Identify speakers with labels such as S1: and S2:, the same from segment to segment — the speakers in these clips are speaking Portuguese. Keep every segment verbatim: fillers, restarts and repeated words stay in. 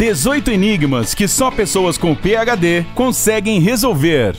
S1: dezoito enigmas que só pessoas com P H D conseguem resolver.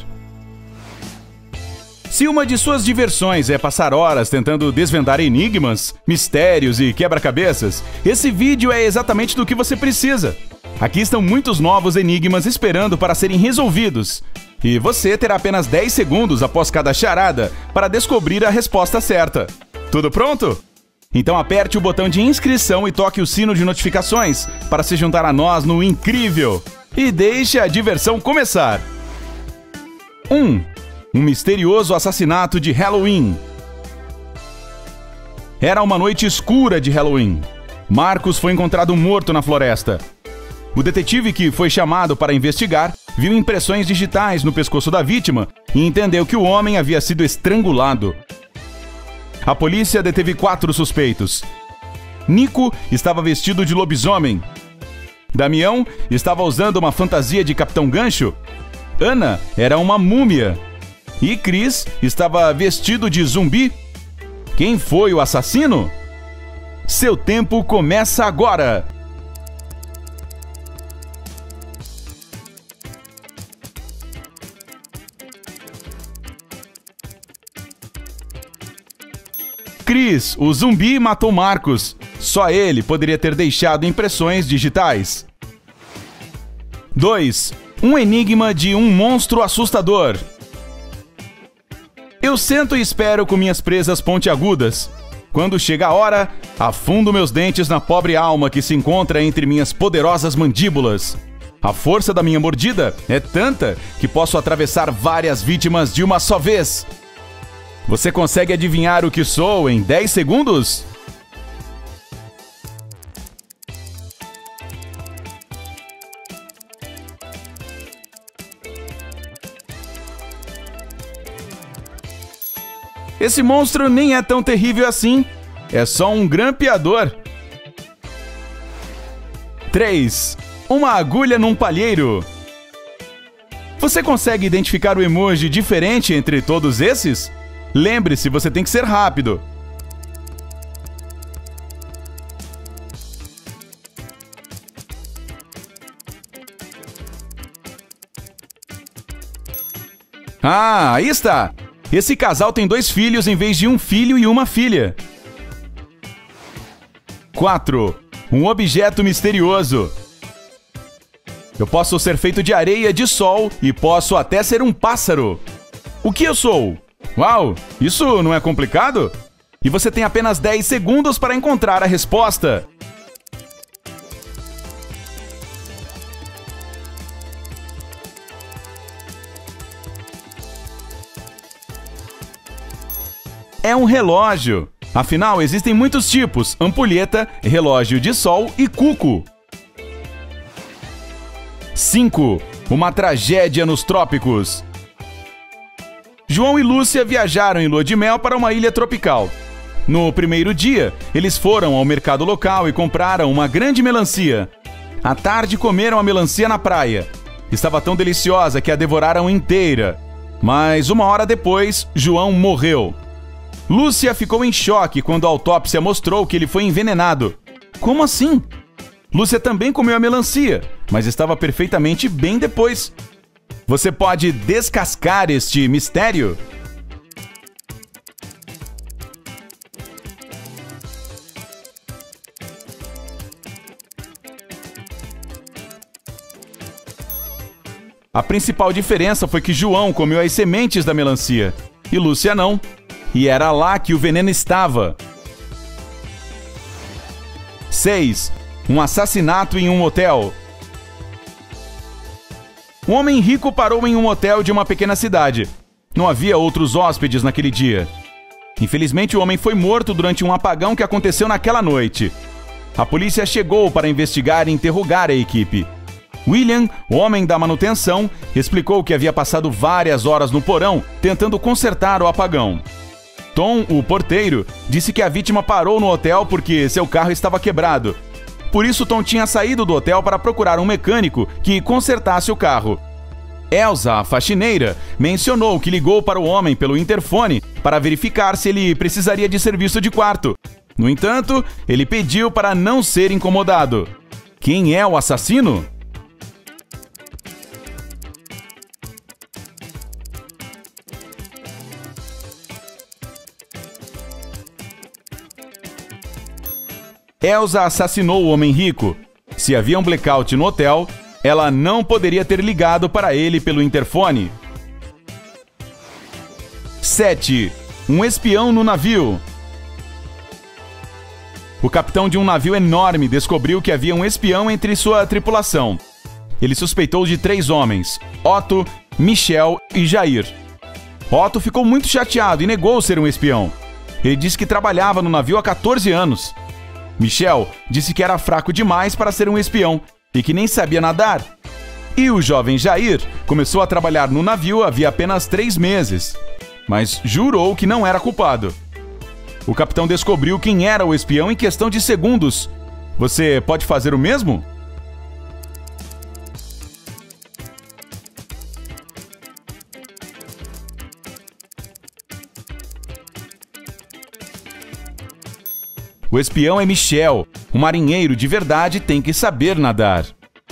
S1: Se uma de suas diversões é passar horas tentando desvendar enigmas, mistérios e quebra-cabeças, esse vídeo é exatamente do que você precisa. Aqui estão muitos novos enigmas esperando para serem resolvidos. E você terá apenas dez segundos após cada charada para descobrir a resposta certa. Tudo pronto? Então aperte o botão de inscrição e toque o sino de notificações para se juntar a nós no incrível. E deixe a diversão começar. um. Um misterioso assassinato de Halloween. Era uma noite escura de Halloween. Marcos foi encontrado morto na floresta. O detetive que foi chamado para investigar viu impressões digitais no pescoço da vítima e entendeu que o homem havia sido estrangulado. A polícia deteve quatro suspeitos. Nico estava vestido de lobisomem. Damião estava usando uma fantasia de Capitão Gancho. Ana era uma múmia. E Chris estava vestido de zumbi. Quem foi o assassino? Seu tempo começa agora! Chris, o zumbi, matou Marcos. Só ele poderia ter deixado impressões digitais. dois. Um enigma de um monstro assustador. Eu sento e espero com minhas presas pontiagudas. Quando chega a hora, afundo meus dentes na pobre alma que se encontra entre minhas poderosas mandíbulas. A força da minha mordida é tanta que posso atravessar várias vítimas de uma só vez. Você consegue adivinhar o que sou em dez segundos? Esse monstro nem é tão terrível assim. É só um grampeador. três. Uma agulha num palheiro. Você consegue identificar o emoji diferente entre todos esses? Lembre-se, você tem que ser rápido. Ah, aí está! Esse casal tem dois filhos em vez de um filho e uma filha. quatro. Um objeto misterioso. Eu posso ser feito de areia, de sol e posso até ser um pássaro. O que eu sou? Uau, isso não é complicado? E você tem apenas dez segundos para encontrar a resposta. É um relógio. Afinal, existem muitos tipos: ampulheta, relógio de sol e cuco. cinco. Uma tragédia nos trópicos. João e Lúcia viajaram em lua de mel para uma ilha tropical. No primeiro dia, eles foram ao mercado local e compraram uma grande melancia. À tarde, comeram a melancia na praia. Estava tão deliciosa que a devoraram inteira. Mas uma hora depois, João morreu. Lúcia ficou em choque quando a autópsia mostrou que ele foi envenenado. Como assim? Lúcia também comeu a melancia, mas estava perfeitamente bem depois. Você pode descascar este mistério? A principal diferença foi que João comeu as sementes da melancia e Lúcia não. E era lá que o veneno estava. seis. Um assassinato em um hotel. Um homem rico parou em um hotel de uma pequena cidade. Não havia outros hóspedes naquele dia. Infelizmente, o homem foi morto durante um apagão que aconteceu naquela noite. A polícia chegou para investigar e interrogar a equipe. William, o homem da manutenção, explicou que havia passado várias horas no porão tentando consertar o apagão. Tom, o porteiro, disse que a vítima parou no hotel porque seu carro estava quebrado. Por isso, Tom tinha saído do hotel para procurar um mecânico que consertasse o carro. Elsa, a faxineira, mencionou que ligou para o homem pelo interfone para verificar se ele precisaria de serviço de quarto. No entanto, ele pediu para não ser incomodado. Quem é o assassino? Elsa assassinou o homem rico. Se havia um blackout no hotel, ela não poderia ter ligado para ele pelo interfone. sete. Um espião no navio. O capitão de um navio enorme descobriu que havia um espião entre sua tripulação. Ele suspeitou de três homens: Otto, Michel e Jair. Otto ficou muito chateado e negou ser um espião. Ele disse que trabalhava no navio há quatorze anos. Michel disse que era fraco demais para ser um espião e que nem sabia nadar. E o jovem Jair começou a trabalhar no navio havia apenas três meses, mas jurou que não era culpado. O capitão descobriu quem era o espião em questão de segundos. Você pode fazer o mesmo? O espião é Michel. Um marinheiro de verdade tem que saber nadar.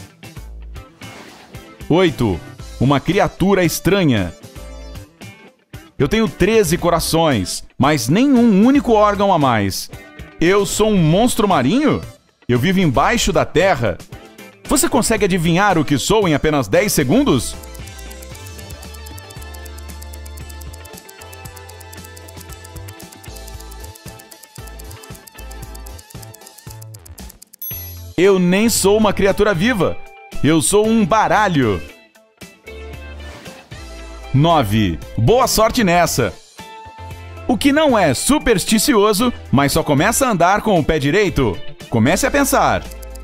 S1: oito. Uma criatura estranha. Eu tenho treze corações, mas nenhum único órgão a mais. Eu sou um monstro marinho? Eu vivo embaixo da terra? Você consegue adivinhar o que sou em apenas dez segundos? Eu nem sou uma criatura viva. Eu sou um baralho. nove. Boa sorte nessa. O que não é supersticioso, mas só começa a andar com o pé direito? Comece a pensar.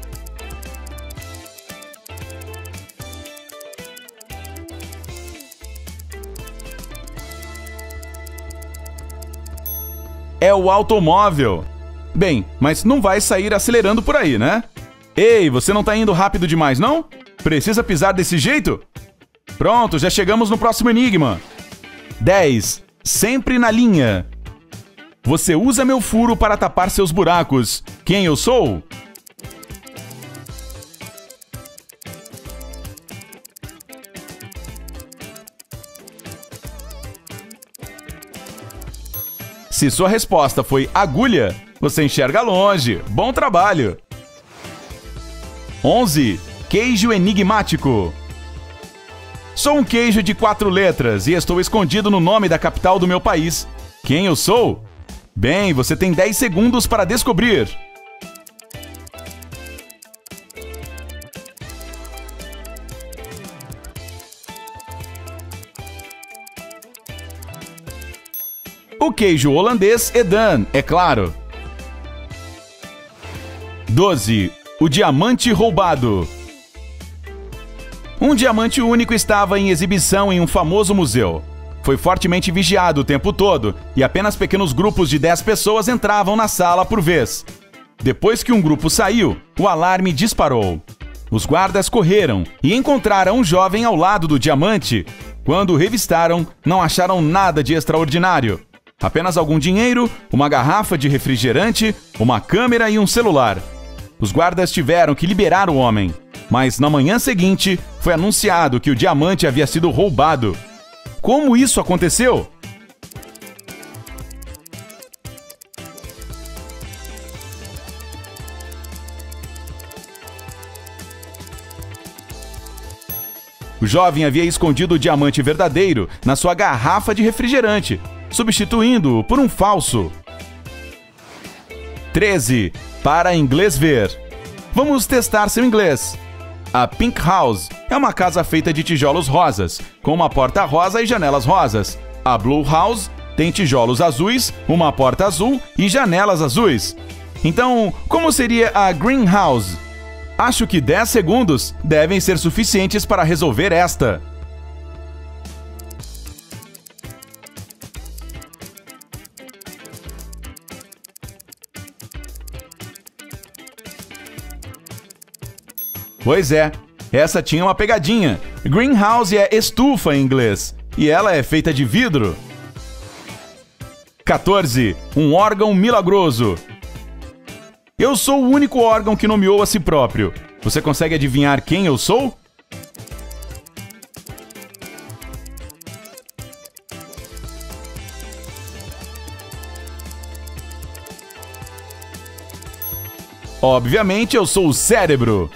S1: É o automóvel. Bem, mas não vai sair acelerando por aí, né? Ei, você não tá indo rápido demais, não? Precisa pisar desse jeito? Pronto, já chegamos no próximo enigma. dez. Sempre na linha. Você usa meu furo para tapar seus buracos. Quem eu sou? Se sua resposta foi agulha, você enxerga longe. Bom trabalho! onze. Queijo enigmático. Sou um queijo de quatro letras e estou escondido no nome da capital do meu país. Quem eu sou? Bem, você tem dez segundos para descobrir. O queijo holandês Edam, é claro. doze. O diamante roubado. Um diamante único estava em exibição em um famoso museu. Foi fortemente vigiado o tempo todo e apenas pequenos grupos de dez pessoas entravam na sala por vez. Depois que um grupo saiu, o alarme disparou. Os guardas correram e encontraram um jovem ao lado do diamante. Quando o revistaram, não acharam nada de extraordinário. Apenas algum dinheiro, uma garrafa de refrigerante, uma câmera e um celular. Os guardas tiveram que liberar o homem, mas na manhã seguinte foi anunciado que o diamante havia sido roubado. Como isso aconteceu? O jovem havia escondido o diamante verdadeiro na sua garrafa de refrigerante, substituindo-o por um falso. treze. Para inglês ver. Vamos testar seu inglês. A Pink House é uma casa feita de tijolos rosas, com uma porta rosa e janelas rosas. A Blue House tem tijolos azuis, uma porta azul e janelas azuis. Então, como seria a Green House? Acho que dez segundos devem ser suficientes para resolver esta. Pois é, essa tinha uma pegadinha. Greenhouse é estufa em inglês, e ela é feita de vidro. quatorze. Um órgão milagroso. Eu sou o único órgão que nomeou a si próprio. Você consegue adivinhar quem eu sou? Obviamente, eu sou o cérebro.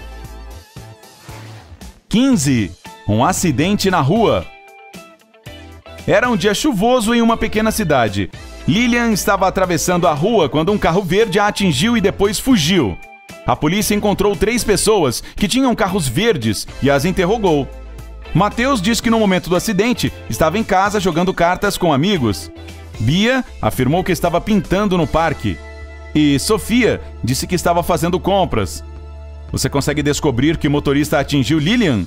S1: quinze. Um acidente na rua. Era um dia chuvoso em uma pequena cidade. Lilian estava atravessando a rua quando um carro verde a atingiu e depois fugiu. A polícia encontrou três pessoas que tinham carros verdes e as interrogou. Mateus disse que no momento do acidente estava em casa jogando cartas com amigos. Bia afirmou que estava pintando no parque. E Sofia disse que estava fazendo compras. Você consegue descobrir que o motorista atingiu Lilian?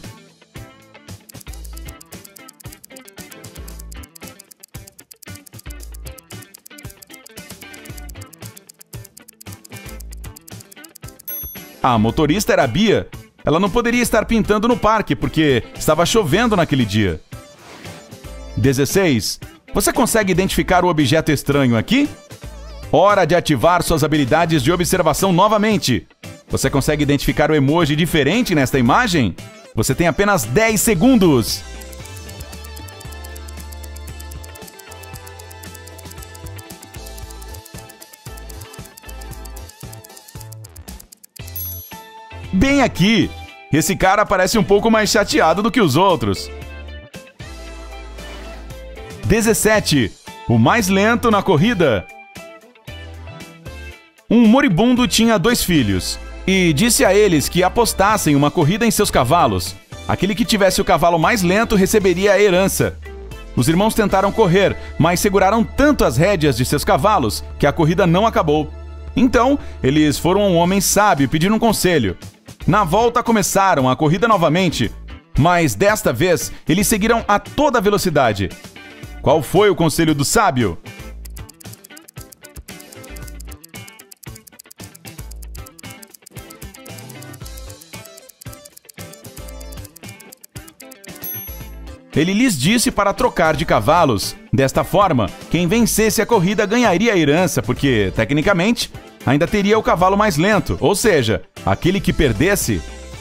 S1: A motorista era a Bia. Ela não poderia estar pintando no parque porque estava chovendo naquele dia. dezesseis. Você consegue identificar o objeto estranho aqui? Hora de ativar suas habilidades de observação novamente. Você consegue identificar o emoji diferente nesta imagem? Você tem apenas dez segundos. Bem aqui! Esse cara parece um pouco mais chateado do que os outros. dezessete. O mais lento na corrida. Um moribundo tinha dois filhos e disse a eles que apostassem uma corrida em seus cavalos. Aquele que tivesse o cavalo mais lento receberia a herança. Os irmãos tentaram correr, mas seguraram tanto as rédeas de seus cavalos que a corrida não acabou. Então, eles foram a um homem sábio pedir um conselho. Na volta começaram a corrida novamente, mas desta vez eles seguiram a toda velocidade. Qual foi o conselho do sábio? Ele lhes disse para trocar de cavalos. Desta forma, quem vencesse a corrida ganharia a herança, porque, tecnicamente, ainda teria o cavalo mais lento, ou seja, aquele que perdesse.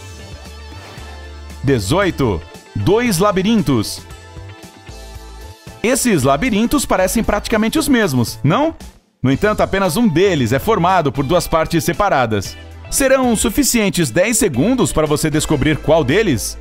S1: dezoito. Dois labirintos. Esses labirintos parecem praticamente os mesmos, não? No entanto, apenas um deles é formado por duas partes separadas. Serão suficientes dez segundos para você descobrir qual deles?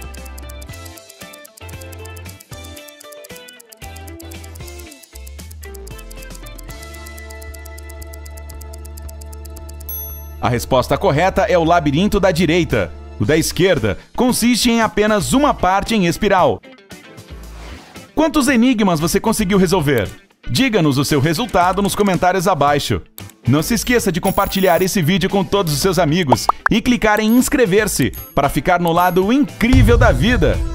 S1: A resposta correta é o labirinto da direita. O da esquerda consiste em apenas uma parte em espiral. Quantos enigmas você conseguiu resolver? Diga-nos o seu resultado nos comentários abaixo. Não se esqueça de compartilhar esse vídeo com todos os seus amigos e clicar em inscrever-se para ficar no lado incrível da vida.